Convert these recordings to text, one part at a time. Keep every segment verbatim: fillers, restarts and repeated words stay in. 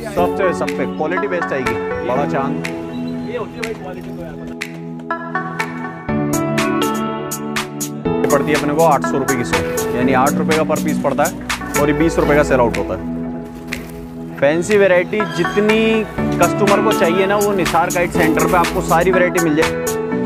सब पे सब पे क्वालिटी बेस्ट आएगी। बड़ा चांद ये होती है भाई क्वालिटी तो यार पड़ती है अपने को आठ सौ रुपये की सौ, यानी आठ रुपये का पर पीस पड़ता है और ये बीस रुपये का सेल आउट होता है। फैंसी वैरायटी जितनी कस्टमर को चाहिए ना, वो निसार काइट सेंटर पे आपको सारी वैरायटी मिल जाएगी।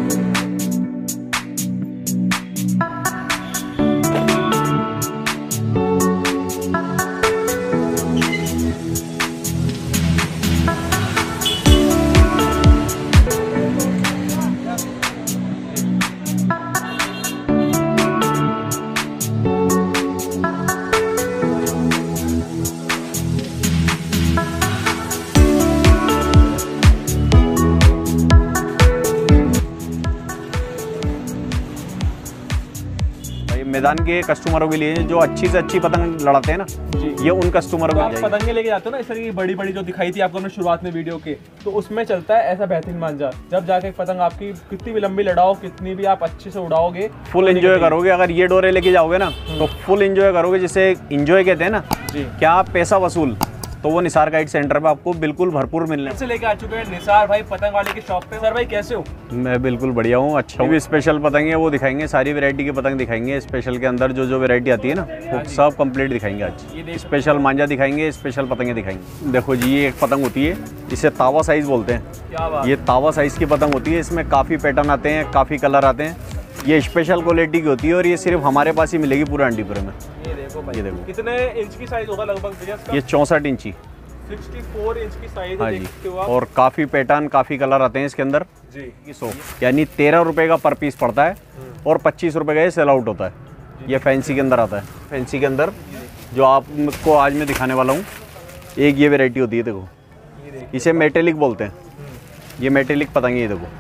मैदान के कस्टमरों के लिए जो अच्छी से अच्छी पतंग लड़ाते हैं ना, ये उन कस्टमरों को आप पतंगे लेके जाते हो ना, इस तरह की बड़ी बड़ी जो दिखाई थी आपको हमने शुरुआत में वीडियो के, तो उसमें चलता है ऐसा बेहतरीन मांझा। जब जाके पतंग आपकी कितनी भी लंबी लड़ाओ, कितनी भी आप अच्छे से उड़ाओगे, फुल एंजॉय करोगे। अगर ये डोरे लेके जाओगे ना तो फुल एंजॉय करोगे, जिसे एंजॉय कहते हैं ना। क्या आप पैसा वसूल, तो वो निसार काइट सेंटर पे आपको बिल्कुल भरपूर मिलने से लेके आ चुके हैं निसार भाई पतंग वाले की शॉप पे। सर भाई कैसे हो? मैं बिल्कुल बढ़िया हूँ, अच्छा हूँ। स्पेशल पतंग है वो दिखाएंगे, सारी वैरायटी की पतंग दिखाएंगे। स्पेशल के अंदर जो जो वैरायटी आती है ना, वो सब कंप्लीट दिखाएंगे आज। स्पेशल मांझा दिखाएंगे, स्पेशल पतंगे दिखाएंगे। देखो जी, ये एक पतंग होती है, इसे तावा साइज बोलते हैं। क्या बात? ये तावा साइज की पतंग होती है, इसमें काफ़ी पैटर्न आते हैं, काफ़ी कलर आते हैं। ये स्पेशल क्वालिटी की होती है और ये सिर्फ हमारे पास ही मिलेगी पूरे अंडीपुर में। ये देखो भाई, ये देखो कितने इंच की साइज होगा लगभग भैया इसका? ये चौंसठ इंची चौंसठ इंच की साइज हाँ है, जी। देखते हो आप। और काफ़ी पैटर्न, काफ़ी कलर आते हैं इसके अंदर जी। सो यानी तेरह रुपये का पर पीस पड़ता है और पच्चीस रुपये का ये सेल आउट होता है। ये फैंसी के अंदर आता है। फैंसी के अंदर जो आपको आज मैं दिखाने वाला हूँ, एक ये वैरायटी होती है। देखो, इसे मेटेलिक बोलते हैं। ये मेटेलिक पतंगे। ये देखो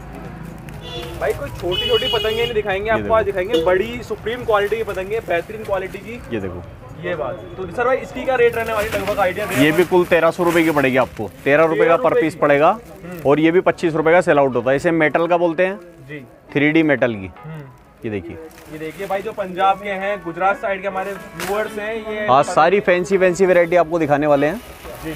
भाई, कोई छोटी छोटी पतंगे नहीं दिखाएंगे आपको, आज दिखाएंगे बड़ी सुप्रीम क्वालिटी की पतंगे, बेहतरीन क्वालिटी की। ये देखो, ये बात तो सर भाई इसकी क्या रेट रहने वाली लगभग आइडिया? ये भी कुल तेरह सौ रुपये की पड़ेगी आपको। तेरह रुपये का पर पीस पड़ेगा और ये भी पच्चीस रुपये का सेल आउट होता है। इसे मेटल का बोलते हैं जी, थ्री डी मेटल की। ये देखिए, ये देखिए भाई, जो पंजाब के हैं, गुजरात साइड के हमारे व्यूअर्स हैं, ये आज सारी फैंसी फैंसी वैरायटी आपको दिखाने वाले हैं जी।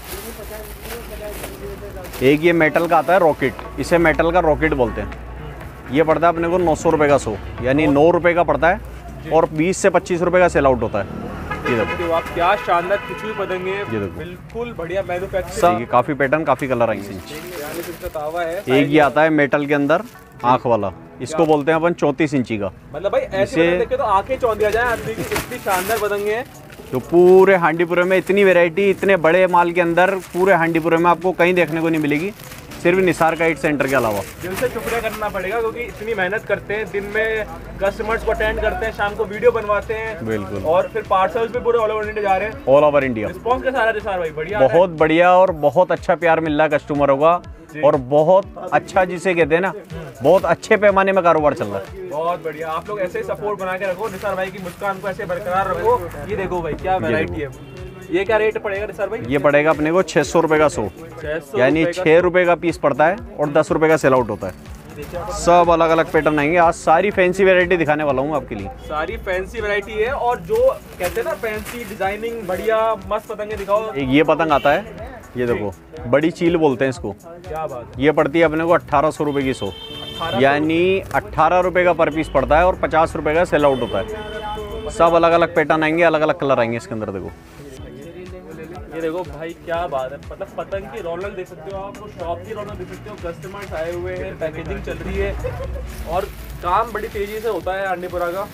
एक ये मेटल का आता है रॉकेट, इसे मेटल का रॉकेट बोलते हैं। ये पड़ता है अपने को नौ सौ रुपये का सौ, यानी नौ रुपये का पड़ता है और बीस से पच्चीस रुपये का सेल आउट होता है। ये देखो आप, क्या शानदार खिंची हुई पतंगे, ये देखो बिल्कुल बढ़िया मैन्युफैक्चर। काफ़ी पैटर्न, काफ़ी कलर आएंगे। एक ये आता है मेटल के अंदर आँख वाला, इसको बोलते हैं अपन चौंतीस इंची का। मतलब भाई ऐसे देखे तो आंखें चौंध दिया जाए आदमी की, इतनी शानदार पतंगे हैं। जो पूरे हांडीपुरे में इतनी वैरायटी, इतने बड़े माल के अंदर पूरे हांडीपुरे में आपको कहीं देखने को नहीं मिलेगी, सिर्फ निसार काइट सेंटर के अलावा। दिल से शुक्रिया करना पड़ेगा, क्योंकि इतनी मेहनत करते हैं, दिन में कस्टमर्स को अटेंड करते हैं, शाम को वीडियो बनवाते हैं, बिल्कुल, और फिर पार्सल्स भी पूरे ऑल ओवर इंडिया जा रहे हैं। ऑल ओवर इंडिया रिस्पॉन्स कैसा आ रहा है निसार भाई? बढ़िया, बहुत बढ़िया और बहुत अच्छा प्यार मिल रहा है कस्टमरों का, और बहुत अच्छा, जिसे कहते हैं ना, बहुत अच्छे पैमाने में कारोबार चल रहा है। बहुत बढ़िया, आप लोग ऐसे ही सपोर्ट बना के रखो, निसार भाई की मुस्कान को ऐसे बरकरार रखो। ये देखो भाई, क्या वैरायटी है। ये क्या रेट पड़ेगा निसार भाई? ये पड़ेगा अपने को छह सौ रुपये का सौ, यानी छः रुपये का पीस पड़ता है और दस रुपये का सेल आउट होता है। सब अलग अलग पैटर्न आएंगे। आज सारी फैंसी वैरायटी दिखाने वाला हूँ आपके लिए। सारी फैंसी वैरायटी है, और जो कहते हैं ना फैंसी डिजाइनिंग, बढ़िया मस्त पतंगे दिखाओ। एक ये पतंग आता है, ये देखो, बड़ी चील बोलते हैं इसको। क्या बात है? ये पड़ती है अपने को अट्ठारह सौ रुपये की सौ, यानी अट्ठारह रुपये का पर पीस पड़ता है और पचास रुपये का सेल आउट होता है। सब अलग अलग पैटर्न आएंगे, अलग अलग कलर आएंगे इसके अंदर। देखो, ये देखो भाई, क्या बात है। मतलब पतंग की रौनक देख सकते हो आप, शॉप की रौनक देख सकते हो, कस्टमर्स आए हुए हैं, पैकेजिंग चल रही है और काम बड़ी तेजी से होता है आंडीपुरा का।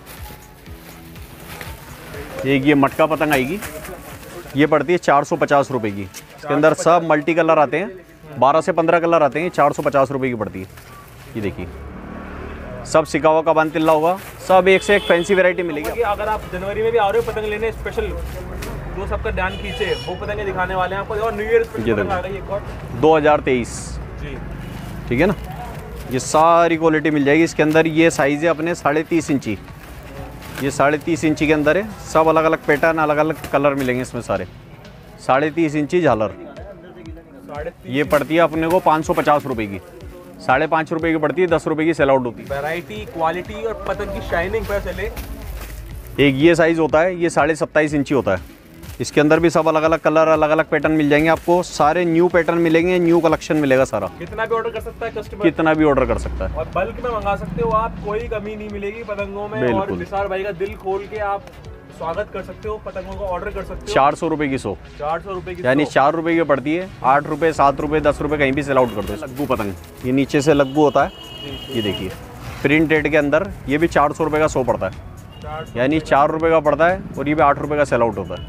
एक ये मटका पतंग आएगी, ये पड़ती है चार सौ पचास रुपये की। इसके अंदर सब मल्टी कलर आते हैं, बारह से पंद्रह कलर आते हैं। चार सौ पचास रुपये की पड़ती है। ये देखिए, सब सिकावा का बांध तिल्ला होगा, सब एक से एक फैंसी वैरायटी मिलेगी। अगर आप जनवरी में भी आ रहे हो पतंग लेने, स्पेशल जो सबका ध्यान खींचे वो पतंगे दिखाने वाले हैं आपको। और न्यू ईयर स्पेशल आ गई एक और दो हज़ार तेईस जी, ठीक है ना। ये सारी क्वालिटी मिल जाएगी इसके अंदर। ये साइज़ है अपने साढ़े तीस इंची, ये साढ़े तीस इंची के अंदर है। सब अलग अलग पैटर्न, अलग अलग कलर मिलेंगे इसमें सारे। साढ़े तीस इंची झालर, ये पड़ती है अपने को पाँच सौ पचास रुपये की। साढ़े पाँच रुपये की पड़ती है, दस रुपये की सेल आउट होती है। वैरायटी, क्वालिटी और पतंग की शाइनिंग पर चले। एक ये साइज़ होता है, ये साढ़े सत्ताईस इंची होता है। इसके अंदर भी सब अलग अलग कलर, अलग अलग पैटर्न मिल जाएंगे आपको। सारे न्यू पैटर्न मिलेंगे, न्यू कलेक्शन मिलेगा सारा। कितना भी ऑर्डर कर सकता है कस्टमर, कितना भी ऑर्डर कर सकता है और बल्क में मंगा सकते हो आप, कोई कमी नहीं मिलेगी पतंगों में। और निसार भाई का दिल खोल के आप स्वागत कर सकते हो, पतंगों का ऑर्डर कर सकते हो। चार सौ रुपए की सौ, चार सौ रुपए की, यानी चार रुपए की पड़ती है। आठ रुपए, सात रुपए, दस रुपए कहीं भी सेल आउट कर दो। लग्गू पतंग, ये नीचे से लग्गू होता है, ये देखिए प्रिंट रेट के अंदर। ये भी चार सौ रुपए का सौ पड़ता है, यानी चार रुपए का पड़ता है और ये भी आठ रुपए का सेल आउट होता है।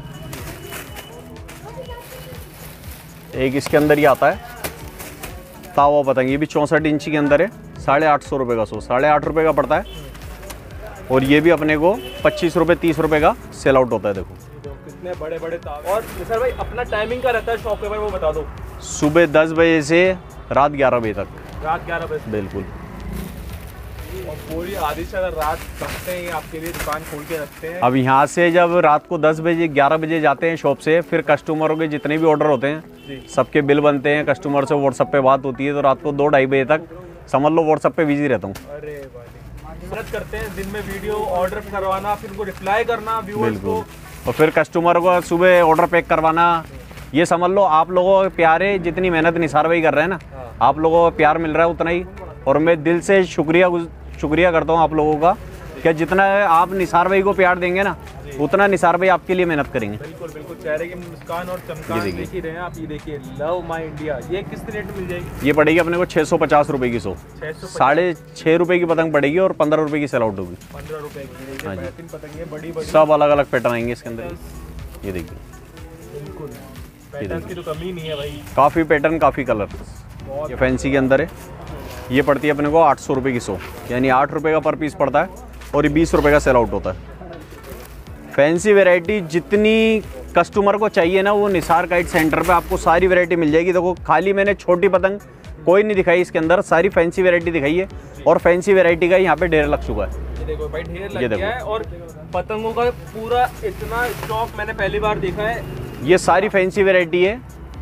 एक इसके अंदर ही आता है तावा पतंग, ये भी चौंसठ इंची के अंदर है, साढ़े आठ सौ रुपये का सौ, साढ़े आठ रुपये का पड़ता है। और ये भी अपने को पच्चीस रुपये तीस रुपये का सेल आउट होता है। देखो कितने बड़े बड़े तावे। और निसार भाई अपना टाइमिंग का रहता है शॉप पे भाई, वो बता दो। सुबह दस बजे से रात ग्यारह बजे तक। रात ग्यारह बजे बिल्कुल। और पूरी आधी से अगर रात रखते हैं आपके लिए, दुकान खोल के रखते हैं। अब यहाँ से जब रात को दस बजे ग्यारह बजे जाते हैं शॉप से, फिर कस्टमरों के जितने भी ऑर्डर होते हैं सबके बिल बनते हैं, कस्टमर से व्हाट्सएप पे बात होती है, तो रात को दो ढाई बजे तक समझ लो व्हाट्सएप पे बिजी रहता हूँ। अरे भाई सर्च करते हैं दिन में वीडियो ऑर्डर करवाना, फिर उनको रिप्लाई करना व्यूअर्स को, और फिर कस्टमर को सुबह ऑर्डर पैक करवाना। ये समझ लो आप लोगों के प्यारे, जितनी मेहनत निसार भाई कर रहे हैं ना, आप लोगों को प्यार मिल रहा है उतना ही। और मैं दिल से शुक्रिया शुक्रिया करता हूँ आप लोगों का, कि जितना आप निसार भाई को प्यार देंगे ना, उतना निसार भाई आपके लिए मेहनत करेंगे। बिल्कुल बिल्कुल, चेहरे की मुस्कान और चमकान देख ही रहे हैं आप। ये देखिए लव माय इंडिया, ये किस रेट में मिल जाएगी? ये पड़ेगी अपने को छः सौ पचास रुपये की सौ, साढ़े छः रुपये की पतंग पड़ेगी और पंद्रह रुपये की सेल आउट होगी। पंद्रह रुपये की बेहतरीन पतंग है, बड़ी बड़ी, सब अलग अलग पैटर्न आएंगे इसके अंदर। ये देखिए बिल्कुल पैटर्न की तो कमी नहीं है भाई, काफ़ी पैटर्न काफ़ी कलर। ये फैंसी के अंदर है, ये पड़ती है अपने को आठ सौ रुपये की सौ, यानी आठ रुपये का पर पीस पड़ता है और ये बीस रुपये का सेल आउट होता है। फैंसी वैरायटी जितनी कस्टमर को चाहिए ना, वो निसार काइट सेंटर पे आपको सारी वैरायटी मिल जाएगी। देखो खाली मैंने छोटी पतंग कोई नहीं दिखाई इसके अंदर, सारी फैंसी वैरायटी दिखाई है और फैंसी वैरायटी का यहाँ पे ढेर लग चुका है। ये देखो भाई ढेर लग गया है और पतंगों का पूरा इतना स्टॉक मैंने पहली बार देखा है। ये सारी फैंसी वैरायटी है,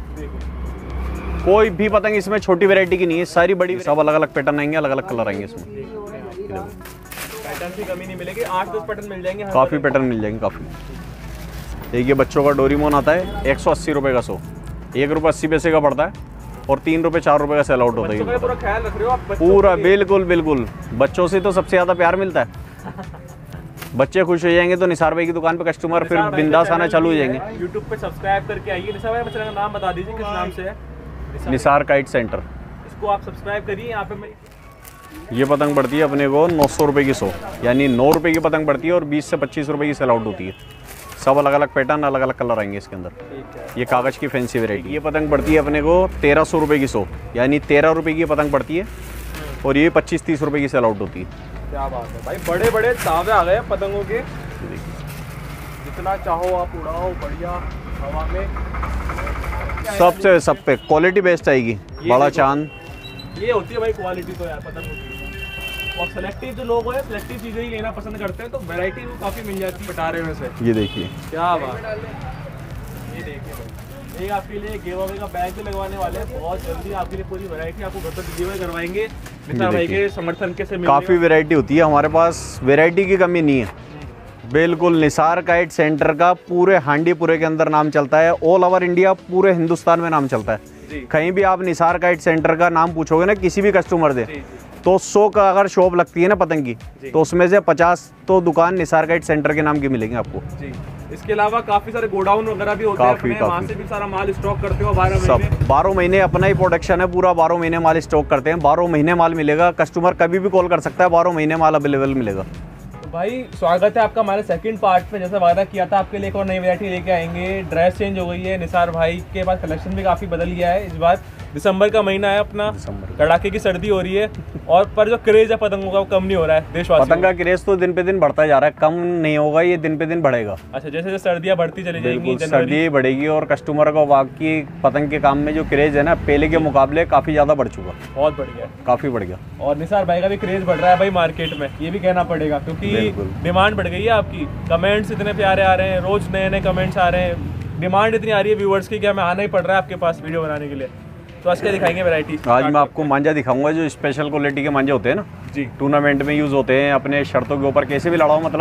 कोई भी पतंग इसमें छोटी वैरायटी की नहीं है, सारी बड़ी। सब अलग अलग पैटर्न आएंगे, अलग अलग कलर आएंगे इसमें। पैटर्न की कमी नहीं मिलेगी, आठ दस पैटर्न मिल जाएंगे, काफ़ी पैटर्न मिल जाएंगे काफ़ी। एक ये बच्चों का डोरीमोन आता है, एक सौ अस्सी रुपये का सौ, एक रुपये अस्सी पैसे का पड़ता है और तीन रुपये चार रुपये का सेल आउट होता है। पूरा ख्याल रख रहे हो आप पूरा, बिल्कुल बिल्कुल। बच्चों से तो सबसे ज़्यादा प्यार मिलता है। बच्चे खुश हो जाएंगे तो निसार भाई की दुकान पे कस्टमर फिर बिंदास आना चालू हो जाएंगे। यूट्यूब पे सब्सक्राइब करके आइए। निसार भाई का नाम बता दीजिए, किस नाम से है? Nisar kite centre. इसको आप सब्सक्राइब करिए। यहाँ पे मैं ये पतंग पड़ती है अपने को नौ सौ रुपये की सौ, यानी नौ रुपये की पतंग पड़ती है और बीस से पच्चीस रुपये की सेल आउट होती है। सब अलग अलग पैटर्न, अलग अलग कलर आएंगे इसके अंदर। ये कागज़ की फैंसी वैरायटी। ये पतंग पड़ती है अपने को तेरह सौ रुपये की सौ, यानी तेरह रुपये की पतंग पड़ती है और ये पच्चीस तीस रुपये की सेल आउट होती है। क्या बात है भाई, बड़े बड़े तावे आ गए पतंगों के, जितना चाहो आप उड़ाओ, बढ़िया हवा में। सबसे सब पे क्वालिटी बेस्ट आएगी। बड़ा चांद ये होती है भाई क्वालिटी तो यार पतंग होती है। और सेलेक्टिव जो लोग हैं सेलेक्टिव चीज़ें ही लेना पसंद करते हैं, तो वैरायटी भी काफ़ी मिल जाती है पटारे में से। ये देखिए क्या बात है, ये देखिए भाई, एक आपके लिए गिव अवे का बैग भी लगवाने वाले हैं बहुत जल्दी। आपके लिए पूरी वैरायटी आपको घर पर गिव अवे करवाएंगे निसार भाई के समर्थन के से। काफ़ी वैरायटी होती है हमारे पास, वैरायटी की कमी नहीं है बिल्कुल। निसार काइट सेंटर का पूरे हांडीपुरे के अंदर नाम चलता है, ऑल ओवर इंडिया, पूरे हिंदुस्तान में नाम चलता है। कहीं भी आप निसार काइट सेंटर का नाम पूछोगे ना किसी भी कस्टमर से, तो सौ का अगर शॉप लगती है ना पतंग की, तो उसमें से पचास तो दुकान निसार काइट सेंटर के नाम की मिलेंगे आपको। जी। इसके अलावा काफी सारे गोडाउन वगैरह भी होते हैं अपने, वहाँ से भी सारा माल स्टॉक करते हो बारह महीने। बारह महीने अपना ही प्रोडक्शन है पूरा, बारह महीने माल स्टॉक करते हैं, बारह महीने माल मिलेगा। कस्टमर कभी भी कॉल कर सकता है, बारह महीने माल अवेलेबल मिलेगा। भाई स्वागत है आपका हमारे सेकंड पार्ट में। जैसा वादा किया था आपके लिए एक और नई वैरायटी लेके आएंगे। ड्रेस चेंज हो गई है, निसार भाई के पास कलेक्शन भी काफ़ी बदल गया है। इस बार दिसंबर का महीना है अपना, कड़ाके की सर्दी हो रही है, और पर जो क्रेज है पतंगों का वो कम नहीं हो रहा है देशवासियों। पतंग का क्रेज तो दिन पे दिन बढ़ता जा रहा है, कम नहीं होगा, ये दिन पे दिन बढ़ेगा। अच्छा, जैसे जैसे सर्दियाँ बढ़ती चली जाएंगी, सर्दी बढ़ेगी और कस्टमर का वाकई पतंग के काम में जो क्रेज है ना, पहले के मुकाबले काफ़ी ज़्यादा बढ़ चुका। बहुत बढ़ गया, काफ़ी बढ़ गया। और निसार भाई का भी क्रेज बढ़ रहा है भाई मार्केट में, ये भी कहना पड़ेगा, क्योंकि डिमांड बढ़ गई है आपकी। कमेंट्स इतने प्यारे आ रहे हैं, रोज नए नए कमेंट्स आ रहे हैं, डिमांड इतनी आ रही है व्यूअर्स की कि हमें आना ही पड़ रहा है आपके पास वीडियो बनाने के लिए। तो आज क्या दिखाएंगे वैरायटी? आज मैं आपको मांझा दिखाऊंगा, जो स्पेशल क्वालिटी के मांझे होते हैं ना जी, टूर्नामेंट में यूज़ होते हैं, अपने शर्तों के ऊपर कैसे भी लड़ाओ, मतलब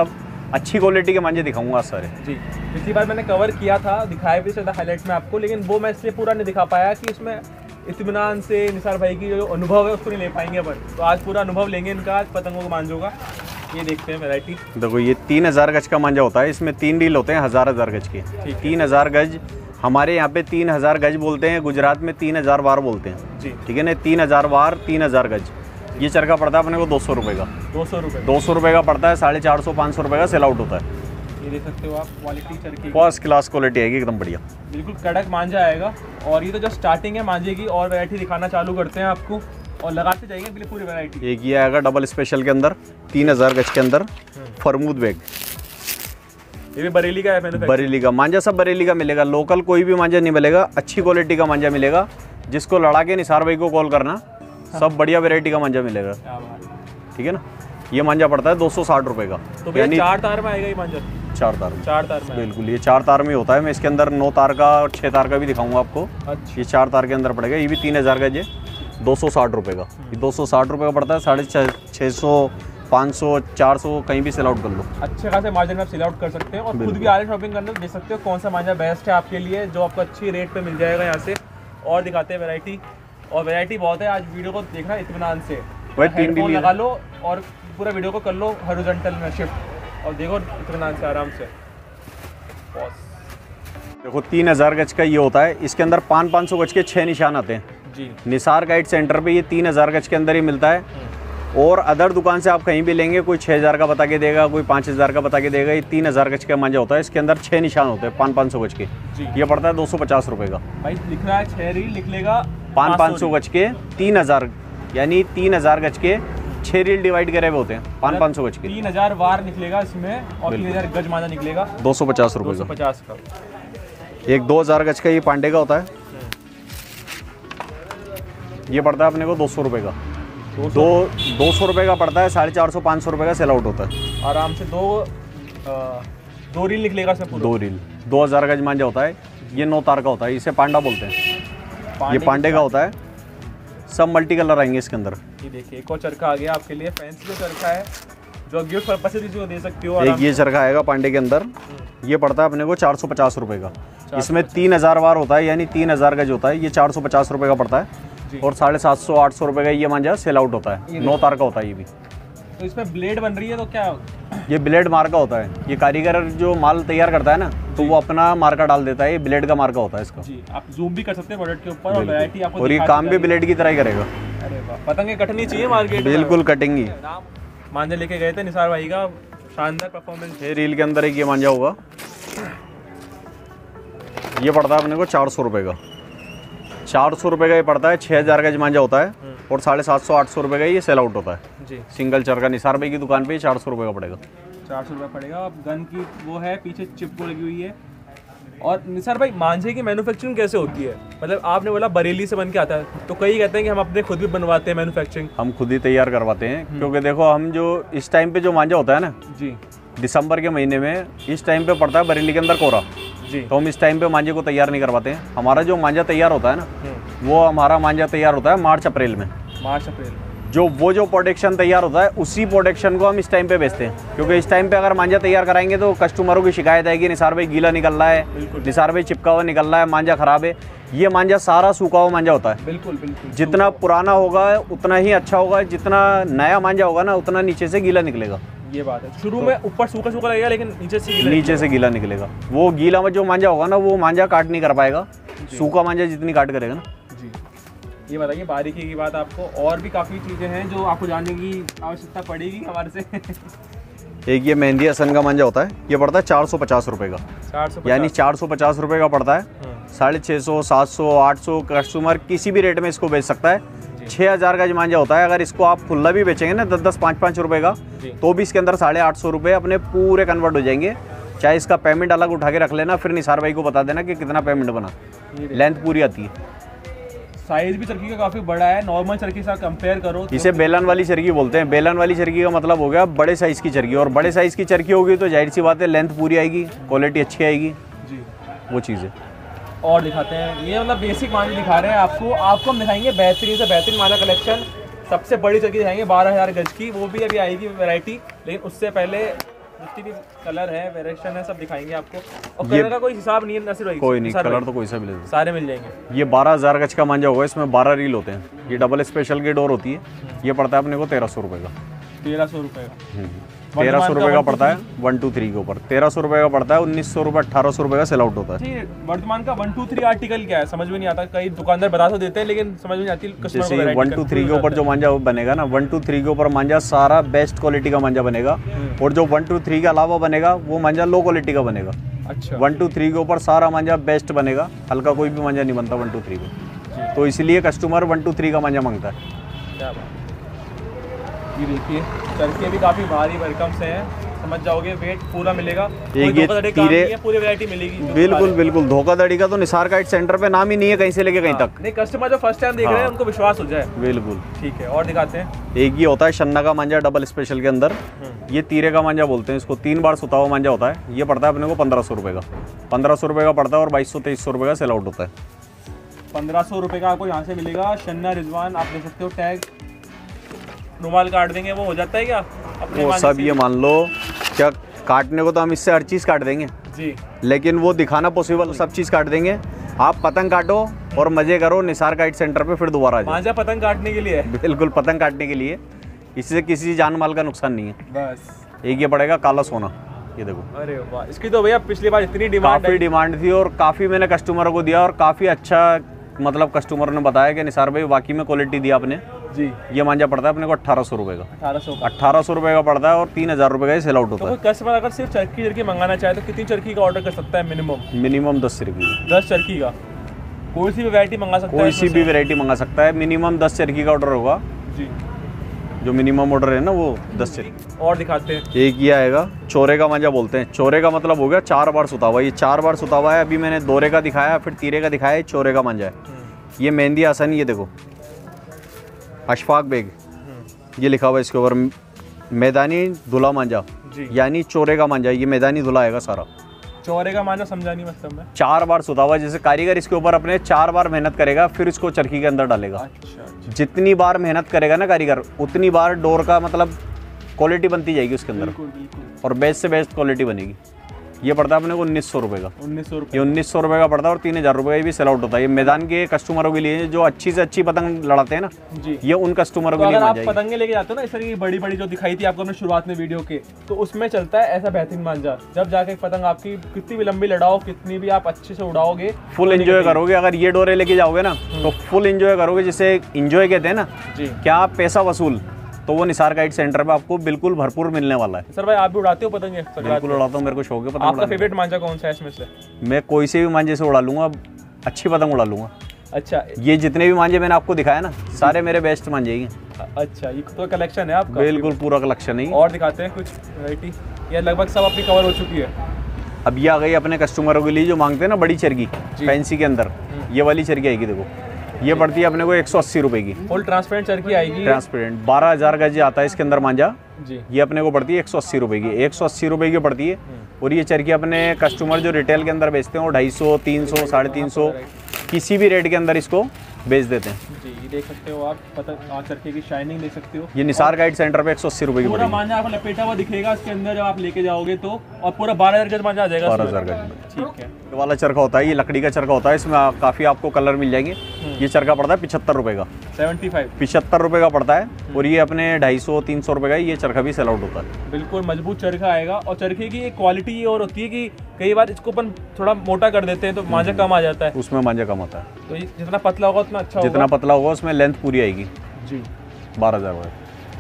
अच्छी क्वालिटी के मांझे दिखाऊंगा सारे। जी, पिछली बार मैंने कवर किया था, दिखाया भी था हाईलाइट में आपको, लेकिन वो मैं इसलिए पूरा नहीं दिखा पाया कि इसमें इत्मीनान से निसार भाई की जो अनुभव है उसको नहीं ले पाएंगे अपन। तो आज पूरा अनुभव लेंगे इनका, आज पतंगों के मांझों का। ये देखते हैं वैरायटी। देखो ये तीन हज़ार गज का मांझा होता है, इसमें तीन रील होते हैं हज़ार हज़ार गज के। तीन हज़ार गज हमारे यहाँ पे तीन हज़ार गज बोलते हैं, गुजरात में तीन हज़ार वार बोलते हैं जी, ठीक है ना। तीन हज़ार वार तीन हज़ार गज। ये चरखा पड़ता है अपने को दो सौ रुपये का। दो सौ रुपये दो सौ रुपये का पड़ता है, साढ़े चार सौ पाँच सौ रुपये का सेल आउट होता है। ये देख सकते हो आप, क्वालिटी चरखी फर्स्ट क्लास क्वालिटी आएगी एकदम बढ़िया, बिल्कुल कड़क मांझा आएगा। और ये तो जो स्टार्टिंग है मांझे की, और वैरायटी दिखाना चालू करते हैं आपको और लगाते जाएंगे बिल्कुल पूरी वैरायटी। एक ये आएगा डबल स्पेशल के अंदर, तीन हज़ार गज के अंदर, फरमूद बैग। ये भी बरेली का है, मैंने बरेली का मांझा, सब बरेली का मिलेगा। लोकल कोई भी मांझा नहीं मिलेगा, अच्छी क्वालिटी का मांझा मिलेगा। जिसको लड़ा के निसार भाई को कॉल करना, सब बढ़िया वैरायटी का मांझा मिलेगा, ठीक है ना। ये मांझा पड़ता है दो सौ साठ रुपये का। तो भैया चार तार में आएगा ये मांझा? चार तार में, चार तार में बिल्कुल। ये चार तार में होता है। मैं इसके अंदर नौ तार का और छः तार का भी दिखाऊंगा आपको। अच्छा, ये चार तार के अंदर पड़ेगा। ये भी तीन हज़ार का, ये दो सौ साठ रुपये का। ये दो सौ साठ रुपये का पड़ता है। साढ़े छः सौ पाँच सौ चार सौ कहीं भी सेल आउट कर लो। अच्छे खासे मार्जिन में आप सेल आउट कर सकते हैं और खुद भी ऑनलाइन शॉपिंग करना देख सकते हो कौन सा मांझा बेस्ट है आपके लिए, जो आपको अच्छी रेट पे मिल जाएगा यहाँ से। और दिखाते हैं वैरायटी, और वैरायटी बहुत है। आज वीडियो को देखना इत्मीनान से, हेडफोन लगा लो और पूरा वीडियो को कर लो हॉरिजॉन्टल में शिफ्ट और देखो इत्मीनान से आराम से। देखो तीन हज़ार गज का ये होता है। इसके अंदर पाँच पाँच सौ गज के छः निशान आते हैं जी। निसार गाइड सेंटर पे ये तीन हज़ार गज के अंदर ही मिलता है। और अदर दुकान से आप कहीं भी लेंगे, कोई छः हज़ार का बता के देगा, कोई पाँच हज़ार का बता के देगा। ये तीन हज़ार गज का मांझा होता है। इसके अंदर छः निशान होते हैं पाँच पाँच सौ गज के। ये पड़ता है दो सौ पचास रुपये का। भाई लिख रहा है छः रील, लिख लेगा पाँच पाँच सौ गज के तीन हज़ार, यानी तीन हज़ार गज के छः रील डिवाइड करे हुए होते हैं, पाँच पाँच सौ गज के। तीन हज़ार वार निकलेगा इसमें और तीन हज़ार गज मांझा निकलेगा दो सौ पचास रुपये का। पचास का। एक दो हज़ार गज का ये पांडे का होता है। ये पड़ता है अपने को दो सौ रुपये का। दो दो सौ रुपये का पड़ता है। साढ़े चार सौ पाँच सौ रुपये का सेल आउट होता है आराम से। दो आ, दो रील निकलेगा इसमें पूरा। दो रील। दो हज़ार गज मांझा होता है। ये नौ तार का होता है, इसे पांडा बोलते हैं। ये पांडे का होता है। सब मल्टी कलर आएंगे इसके अंदर। ये देखिए एक और चरखा आ गया आपके लिए, फैंसी जो चरखा है जो गिफ्ट पर्पस से किसी को दे सकते हो। एक ये चरखा आएगा पांडे के अंदर। ये पड़ता है अपने को चार सौ पचास रुपये का। इसमें तीन हज़ार वार होता है, यानी तीन हज़ार गज होता है। ये चार सौ पचास रुपये का पड़ता है। और साढ़े सात सौ आठ सौ रुपये का ये मांझा सेल आउट होता है। नौ तार का होता है ये भी। तो इसमें ब्लेड बन रही है तो क्या? ये ब्लेड मार्का होता है। ये कारीगर जो माल तैयार करता है ना, तो वो अपना मार्का डाल देता है। ये ब्लेड का मार्का होता है इसका जी। आप जूम भी कर सकते हैं प्रोडक्ट के ऊपर और वैरायटी आपको। और ये काम भी ब्लेड की तरह ही करेगा। अरे वाह, पतंगे कटनी चाहिए मार्केट में। बिल्कुल कटेंगी। मांझा लेके गए थे निसार भाई का, शानदार परफॉर्मेंस। ये रील के अंदर एक ये मांझा होगा। ये पड़ता है अपने को चार सौ रुपये का। चार सौ रुपये का ये पड़ता है। छः हज़ार गज मांझा होता है और साढ़े सात सौ आठ सौ रुपये का ये सेल आउट होता है जी। सिंगल चरखा निसार भाई की दुकान पे चार सौ रुपये का पड़ेगा। चार सौ रुपये पड़ेगा। अब गन की वो है, पीछे चिप को लगी हुई है। और निसार भाई मांझे की मैन्युफैक्चरिंग कैसे होती है? मतलब आपने बोला बरेली से बन के आता है, तो कई कहते हैं कि हम अपने खुद भी बनवाते हैं मैन्युफैक्चरिंग। हम खुद ही तैयार करवाते हैं, क्योंकि देखो हम जो इस टाइम पे जो मांझा होता है ना जी, दिसंबर के महीने में इस टाइम पे पड़ता है बरेली के अंदर कोहरा जी। तो हम इस टाइम पे मांझे को तैयार नहीं करवाते हैं। हमारा जो मांझा तैयार होता है ना, वो हमारा मांझा तैयार होता है मार्च अप्रैल में। मार्च अप्रैल जो वो जो प्रोडक्शन तैयार होता है, उसी प्रोडक्शन को हम इस टाइम पे बेचते हैं। क्योंकि इस टाइम पे अगर मांझा तैयार कराएंगे तो कस्टमरों की शिकायत आएगी, निसार भाई गीला निकल रहा है, निसार भाई चिपका हुआ निकल रहा है, मांझा खराब है। ये मांझा सारा सूखा हुआ मांझा होता है। बिल्कुल बिल्कुल। जितना पुराना होगा उतना ही अच्छा होगा, जितना नया मांझा होगा ना उतना नीचे से गीला निकलेगा। ये बात है। शुरू में ऊपर सूखा सूखा लगेगा, लेकिन नीचे से गीला नीचे से गीला निकलेगा। वो गीला में जो मांझा होगा ना, वो मांझा काट नहीं कर पाएगा। सूखा मांझा जितनी काट करेगा ना जी। ये बताइए बारीकी की बात, आपको और भी काफ़ी चीज़ें हैं जो आपको जानने की आवश्यकता पड़ेगी हमारे से। एक ये मेहंदी हसन का मांझा होता है। ये पड़ता है चार सौ पचास रुपये का। चार सौ यानी चार सौ पचास रुपये का पड़ता है। साढ़े छः सौ सात सौ आठ सौ कस्टमर किसी भी रेट में इसको बेच सकता है। छः हज़ार का जो मांझा होता है, अगर इसको आप खुला भी बेचेंगे ना दस दस पाँच पाँच रुपये का, तो भी इसके अंदर साढ़े आठ सौ रुपये अपने पूरे कन्वर्ट हो जाएंगे। चाहे इसका पेमेंट अलग उठा के रख लेना, फिर निसार भाई को बता देना कि कितना पेमेंट बना। लेंथ पूरी आती है। साइज भी चरखी का काफ़ी बड़ा है, नॉर्मल चरखी से कंपेयर करो तो। इसे बेलन वाली चरखी बोलते हैं। बेलन वाली चरखी का मतलब हो गया बड़े साइज़ की चरखी, और बड़े साइज़ की चरखी होगी तो जाहिर सी बात है लेंथ पूरी आएगी, क्वालिटी अच्छी आएगी जी। वो चीज़ है। और दिखाते हैं, ये मतलब बेसिक मांझे दिखा रहे हैं आपको। आपको हम दिखाएंगे बेहतरीन से बेहतरीन मांझा कलेक्शन। सबसे बड़ी चरखी दिखाएंगे बारह हज़ार गज की, वो भी अभी आएगी वैरायटी। लेकिन उससे पहले जितनी भी कलर है, वेरिएशन है, सब दिखाएंगे आपको। और कलर का कोई हिसाब नहीं है नसीर भाई? कोई नहीं, कलर तो कोई सा भी ले लो, सारे मिल जाएंगे। ये बारह हज़ार गज का मांझा होगा, इसमें बारह रील होते हैं। ये डबल स्पेशल की डोर होती है, ये पड़ता है अपने को तेरह सौ रुपये का। तेरह सौ रुपये का तेरह सौ रुपये का पड़ता है वन टू थ्री के ऊपर, तेरह सौ रुपये का पड़ता है, उन्नीस सौ रुपये अट्ठारह सौ रुपये का सेल आउट होता है। जी, वर्तमान का वन टू थ्री आर्टिकल क्या है समझ में नहीं आता, कई दुकानदार बता तो देते हैं लेकिन समझ में नहीं आती कस्टमर को। जैसे वन टू थ्री के ऊपर जो मांझा बनेगा ना, वन टू थ्री के ऊपर मांझा सारा बेस्ट क्वालिटी का मांझा बनेगा, और जो वन टू थ्री के अलावा बनेगा वो मांझा लो क्वालिटी का बनेगा। अच्छा, वन टू थ्री के ऊपर सारा मांझा बेस्ट बनेगा, हल्का कोई भी मांझा नहीं बनता वन टू थ्री को, तो इसलिए कस्टमर वन टू थ्री का मांझा मांगता है। क्या बात। ये देखिए चरखे भी काफ़ी भारी भरकम से हैं, समझ जाओगे, वेट पूरा मिलेगा, ये तीरे पूरी वैरायटी मिलेगी। बिल्कुल बिल्कुल, धोखाधड़ी का तो निसार काइट सेंटर पे नाम ही नहीं है कहीं से लेके कहीं तक। नहीं, कस्टमर जो फर्स्ट टाइम देख रहे हैं उनको विश्वास हो जाए। बिल्कुल ठीक है, और दिखाते हैं। एक ये होता है शन्ना का मांझा डबल स्पेशल के अंदर, ये तीरे का मांझा बोलते हैं इसको, तीन बार सुता हुआ मांझा होता है। ये पड़ता है अपने को पंद्रह सौ रुपये का, पंद्रह सौ रुपये का पड़ता है, और बाईस सौ तेईस सौ रुपये का सेल आउट होता है। पंद्रह सौ रुपये का आपको यहाँ से मिलेगा। शन्ना रिजवान आप ले सकते हो, टैग रुमाल काट देंगे वो हो जाता है क्या अपने? वो सब ये मान लो, क्या काटने को तो हम इससे हर चीज़ काट देंगे जी, लेकिन वो दिखाना पॉसिबल, सब चीज़ काट देंगे। आप पतंग काटो और मज़े करो निसार काइट सेंटर पे, फिर दोबारा आ जाओ। मांझा पतंग काटने के लिए? बिल्कुल, पतंग काटने के लिए, इससे किसी जान माल का नुकसान नहीं है। बस एक ये पड़ेगा काला सोना, ये देखो। अरे वाह, इसकी तो भैया पिछली बार इतनी डिमांड काफ़ी डिमांड थी, और काफ़ी मैंने कस्टमरों को दिया, और काफ़ी अच्छा मतलब कस्टमर ने बताया कि निसार भाई वाकई में क्वालिटी दी आपने जी। ये मांझा पड़ता है अपने को अट्ठारह सौ रुपये का, अठारह सौ का अट्ठारह सौ रुपये का पड़ता है, और तीन हज़ार रुपये का ही सेल आउट होता तो है। कोई कस्टमर अगर सिर्फ चरखी चरखी मंगाना चाहे तो कितनी चरखी का ऑर्डर कर सकता है मिनिमम? मिनिमम दस रुपये, दस चरखी का कोई सी भी वैरायटी मंगा सकता है? कोई सी भी वैरायटी मंगा सकता है, मिनिमम दस चरखी का ऑर्डर होगा जी, जो मिनिमम ऑर्डर है ना वो दस चरखी। और दिखाते हैं। एक ये आएगा चोरे का मांझा बोलते हैं, चोरे का मतलब हो गया चार बार सुता हुआ, ये चार बार सुता हुआ है। अभी मैंने दोरे का दिखाया, फिर तीरे का दिखाया, चोरे का मांझा है। ये मेहंदी आसानी, ये देखो अशफाक बेग, ये लिखा हुआ है इसके ऊपर मैदानी धुला मांझा, यानी चोरे का मांझा। ये मैदानी धुला आएगा सारा। चोरे का मांझा समझा नहीं मतलब में? चार बार सुता हुआ, जैसे कारीगर इसके ऊपर अपने चार बार मेहनत करेगा, फिर इसको चरखी के अंदर डालेगा। अच्छा, अच्छा। जितनी बार मेहनत करेगा ना कारीगर, उतनी बार डोर का मतलब क्वालिटी बनती जाएगी उसके अंदर, बिल्कुल, बिल्कुल। और बेस्ट से बेस्ट क्वालिटी बनेगी। ये पड़ता है अपने को उन्नीस सौ रुपये का, उन्नीस सौ ये रुपये उन्नीस सौ रुपये का पड़ता है, और तीन हज़ार रुपये का भी सेल आउट होता है। ये मैदान के कस्टमरों के लिए जो अच्छी से अच्छी पतंग लड़ाते हैं ना जी, ये उन कस्टमरों तो के लिए अगर आप मांझा है। पतंगे लेके जाते हो ना इस तरह की बड़ी बड़ी जो दिखाई थी आपको हमने शुरुआत में वीडियो के, तो उसमें चलता है ऐसा बेहतरीन मांझा। जब जाके एक पतंग आपकी कितनी भी लंबी लड़ाओ, कितनी भी आप अच्छे से उड़ाओगे, फुल एंजॉय करोगे। अगर ये डोरे लेके जाओगे ना तो फुल एंजॉय करोगे, जिसे एंजॉय कहते हैं ना जी। क्या आप पैसा वसूल, तो वो निसार काइट सेंटर पे आपको बिल्कुल भरपूर मिलने वाला है। सर भाई आप भी उड़ाते हो पतंगे? बिल्कुल उड़ाता हूँ, मेरे को शौक है पतंग आपका उड़ाने फेवरेट मांझा कौन सा है इसमें से? का। मैं कोई से भी मांझे से उड़ा लूंगा, अच्छी पतंग उड़ा लूंगा। अच्छा, ये जितने भी मांझे मैंने आपको दिखाया ना सारे मेरे बेस्ट मांझे ही हैं। अच्छा, ये तो कलेक्शन है आपका? बिल्कुल पूरा कलेक्शन है। और दिखाते हैं कुछ वैरायटी, ये लगभग सब अपनी कवर हो चुकी है। अब ये आ गई अपने कस्टमरों के लिए जो मांगते हैं ना बड़ी चरखी फैंसी के अंदर, ये वाली चरखी आएगी। देखो ये पड़ती है अपने को एक सौ अस्सी रुपये की, फुल ट्रांसपेरेंट चरखी आएगी। ट्रांसपेरेंट बारह हज़ार गज आता है इसके अंदर मांझा जी। ये अपने को पड़ती है एक सौ अस्सी रुपये की, एक सौ अस्सी रुपये की पड़ती है। और ये चरखी अपने कस्टमर जो रिटेल के अंदर बेचते हैं वो ढाई सौ तीन सौ साढ़े तीन सौ किसी भी रेट के अंदर इसको बेच देते हैं। जी, ये देख सकते हो आप पतंग चरखे की शाइनिंग देख सकते हो। ये निसार काइट सेंटर पे एक सौ अस्सी रुपये की पूरा पड़ेगी। मांझा आपको लपेटा हुआ दिखेगा इसके अंदर जब आप लेके जाओगे तो, और पूरा बारह हजार गज मांझा आ जाएगा। बारह हज़ार गज ठीक है। ये वाला चरखा होता है, ये लकड़ी का चरखा होता है, इसमें आप, काफ़ी आपको कलर मिल जाएंगे। ये चरखा पड़ता है पिछहत्तर रुपये का, सेवेंटी फाइव पिछहत्तर रुपये का पड़ता है। और ये अपने ढाई सौ तीन सौ रुपये का ये चरखा भी सेल आउट होता है। बिल्कुल मजबूत चरखा आएगा। और चरखे की एक क्वालिटी ये और होती है कि कई बार इसको अपन थोड़ा मोटा कर देते हैं तो मांझा कम आ जाता है, उसमें मांझा कम आता है। तो ये जितना पतला होगा उतना अच्छा होगा। जितना पतला होगा उसमें लेंथ पूरी आएगी जी। बारह हज़ार रुपये।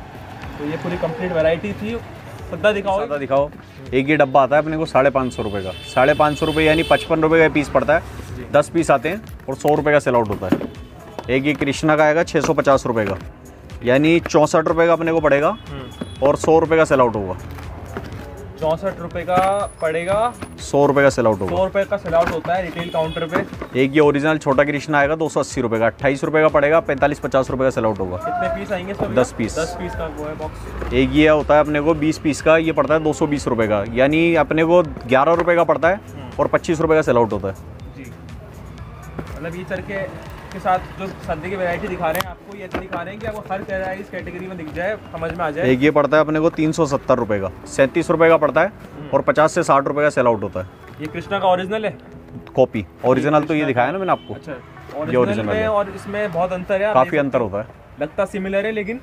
तो ये पूरी कंप्लीट वैरायटी थी। सद्दा दिखाओ, सादा दिखाओ। एक ये डब्बा आता है अपने को साढ़े पाँच सौ रुपये का, साढ़े पाँच सौ रुपये यानी पचपन रुपये का पीस पड़ता है। दस पीस आते हैं और सौ रुपये का सेल आउट होता है। एक ये कृष्णा का आएगा छः सौ पचास रुपये का, यानी चौंसठ रुपये का अपने को पड़ेगा और सौ रुपये का सेल आउट होगा। चौंसठ रुपये का पड़ेगा, सौ रुपये का सेल आउट होगा। सौ रुपये का सेल आउट होता है रिटेल काउंटर पे। एक ये ओरिजिनल छोटा कृष्णा आएगा दो सौ अस्सी रुपये का, अट्ठाईस रुपये का पड़ेगा, पैंतालीस पचास रुपये का सेल आउट होगा। कितने पीस आएंगे सब? दस पीस। दस पीस का वो है बॉक्स। एक ये होता है अपने को बीस पीस का, ये पड़ता है दो सौ बीस रुपये का, यानी अपने को ग्यारह रुपये का पड़ता है और पच्चीस रुपये का सेल आउट होता है। जी, मतलब ये चरखे इसके साथ जो सर्दी की वैरायटी दिखा रहे हैं आपको, ये ऐसे दिखा रहे हैं कि आपको हर प्राइस कैटेगरी में दिख जाए, समझ में आ जाए। एक ये पड़ता है अपने को तीन सौ सत्तर रुपये का, सैंतीस रुपये का पड़ता है और पचास से साठ रुपये का सेल आउट होता है। ये कृष्णा का ओरिजिनल है, कॉपी। ओरिजिनल तो ये दिखाया ना मैंने आपको। अच्छा, ये ओरिजिनल में और इसमें बहुत अंतर है, काफ़ी अंतर होता है, लगता सिमिलर है लेकिन।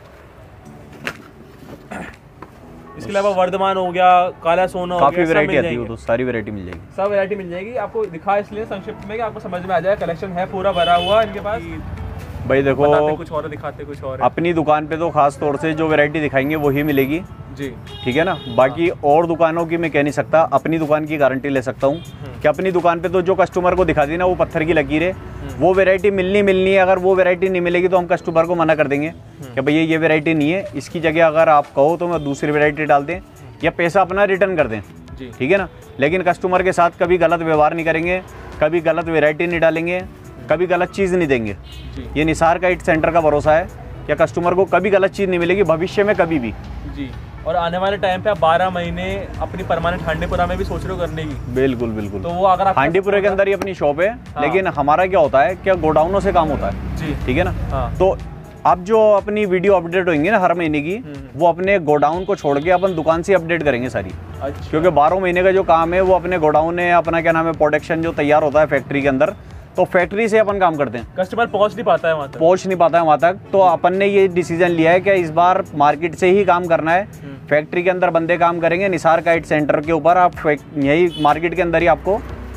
इसके अलावा वर्धमान हो गया, काला सोना हो गया, काफ़ी वैरायटी आती है, तो सारी वैरायटी मिल जाएगी, सब वैरायटी मिल जाएगी आपको। दिखा इसलिए संक्षिप्त में कि आपको समझ में आ जाए, कलेक्शन है पूरा भरा हुआ इनके पास। भाई देखो, बताते कुछ और दिखाते कुछ और है। अपनी दुकान पे तो खास तौर से जो वैरायटी दिखाएंगे वही मिलेगी जी, ठीक है ना। बाकी और दुकानों की मैं कह नहीं सकता, अपनी दुकान की गारंटी ले सकता हूँ कि अपनी दुकान पे तो जो कस्टमर को दिखा दी ना वो पत्थर की लकीर है, वो वैरायटी मिलनी मिलनी है। अगर वो वैरायटी नहीं मिलेगी तो हम कस्टमर को मना कर देंगे कि भैया ये वैरायटी नहीं है, इसकी जगह अगर आप कहो तो मैं दूसरी वैरायटी डाल दें या पैसा अपना रिटर्न कर दें, ठीक है ना। लेकिन कस्टमर के साथ कभी गलत व्यवहार नहीं करेंगे, कभी गलत वैरायटी नहीं डालेंगे, कभी गलत चीज़ नहीं देंगे। ये निसार काइट सेंटर का भरोसा है कि कस्टमर को कभी गलत चीज़ नहीं मिलेगी भविष्य में कभी भी जी। और आने वाले टाइम पे आप बारह महीने अपनी परमानेंट हांडीपुरा में भी सोच रहे हो करने की? बिल्कुल बिल्कुल। तो वो अगर आप हांडीपुरा के अंदर ही अपनी शॉप है, लेकिन हमारा क्या होता है, क्या गोडाउनों से काम होता है जी, ठीक है ना। हाँ। तो अब जो अपनी वीडियो अपडेट होंगी ना हर महीने की, वो अपने गोडाउन को छोड़ के अपन दुकान से अपडेट करेंगे सारी। अच्छा। क्योंकि बारह महीने का जो काम है वो अपने गोडाउन है, अपना क्या नाम है प्रोडक्शन जो तैयार होता है फैक्ट्री के अंदर, तो फैक्ट्री से अपन काम करते हैं। कस्टमर पहुंच नहीं पाता है वहाँ तक, पहुंच नहीं पाता है वहाँ तक। तो अपन ने ये डिसीजन लिया है कि इस बार मार्केट से ही काम करना है, फैक्ट्री के अंदर बंदे काम करेंगे। निसार काइट सेंटर के ऊपर आप यही मार्केट के अंदर ही आपको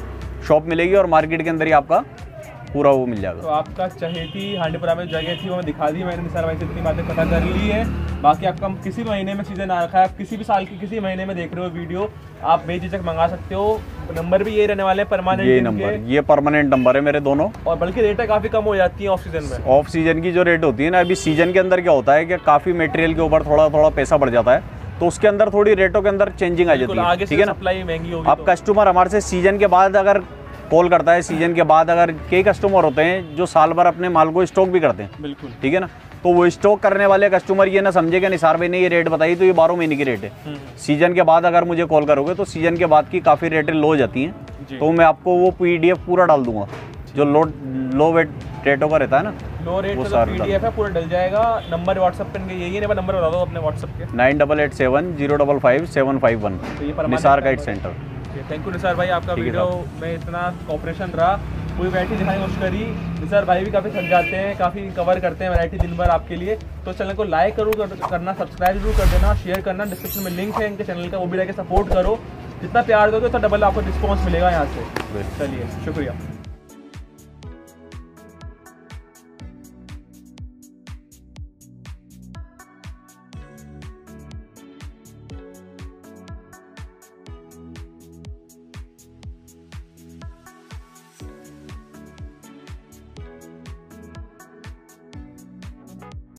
शॉप मिलेगी और मार्केट के अंदर ही आपका पूरा वो मिल जाएगा। तो आपका चहेती हांडीपुरा में जगह थी वो मैं दिखा दी मैंने, निसार भाई से इतनी बातें पता कर ली है। बाकी आपका किसी महीने में सीजन आ रखा है, आप किसी भी साल की किसी महीने में देख रहे हो वीडियो, आप बेझिझक मंगा सकते हो। नंबर भी ये रहने वाले हैं परमानेंट, ये नंबर ये परमानेंट नंबर है मेरे दोनों। और बल्कि रेटें काफ़ी कम हो जाती हैं ऑफ सीजन में। ऑफ सीजन की जो रेट होती है ना, अभी सीजन के अंदर क्या होता है कि काफ़ी मटेरियल के ऊपर थोड़ा थोड़ा पैसा बढ़ जाता है, तो उसके अंदर थोड़ी रेटों के अंदर चेंजिंग आ जाती है, ठीक है ना। सप्लाई महंगी होगी। अब कस्टमर हमारे से सीजन के बाद अगर कॉल करता है, सीजन के बाद अगर कई कस्टमर होते हैं जो साल भर अपने माल को स्टॉक भी करते हैं, बिल्कुल ठीक है ना। तो वो स्टॉक करने वाले कस्टमर ये ना समझे कि निसार भाई ने ये रेट बताई तो ये बारह महीने की रेट है। सीजन के बाद अगर मुझे कॉल करोगे तो सीजन के बाद की काफ़ी रेटें लो हो जाती हैं, तो मैं आपको वो पीडीएफ पूरा डाल दूंगा जो लो लो वेट रेटों का रहता है ना, लो रेट का पीडीएफ है पूरा डल जाएगा। नंबर व्हाट्सएप पे यही है, नंबर बता दो अपने व्हाट्सएप के, nine double eight seven zero double five seven five one, Nisar kite centre. Thank you Nisar भाई, आपका वीडियो में इतना कॉपरेशन रहा, पूरी वैरायटी दिखाने की कोशिश करी। निसार भाई भी काफ़ी थक जाते हैं, काफ़ी कवर करते हैं वैरायटी दिन भर आपके लिए। तो चैनल को लाइक जरूर करना, सब्सक्राइब जरूर कर देना, शेयर करना, डिस्क्रिप्शन में लिंक है इनके चैनल का, वो भी जाके सपोर्ट करो। जितना प्यार दोगे तो डबल आपको रिस्पॉन्स मिलेगा यहाँ से। चलिए शुक्रिया।